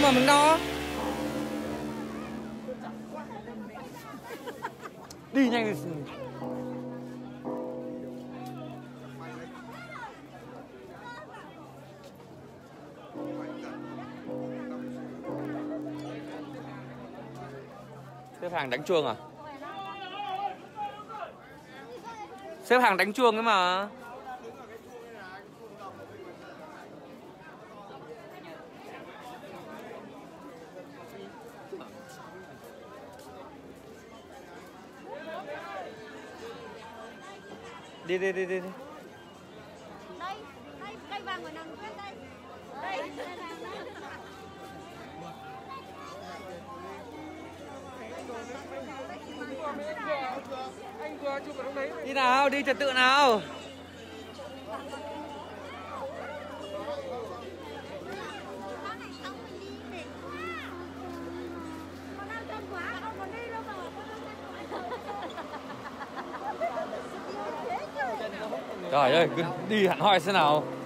mà mình no. Đi nhanh. Xếp hàng đánh chuông à? Xếp hàng đánh chuông ấy mà. Đi. Đây, cây vàng của nàng Tuyết đây. Đây. Anh vừa chụp ở trong đấy. Đi nào, đi trật tự nào. Trời ơi, cứ đi hẳn hoi thế nào.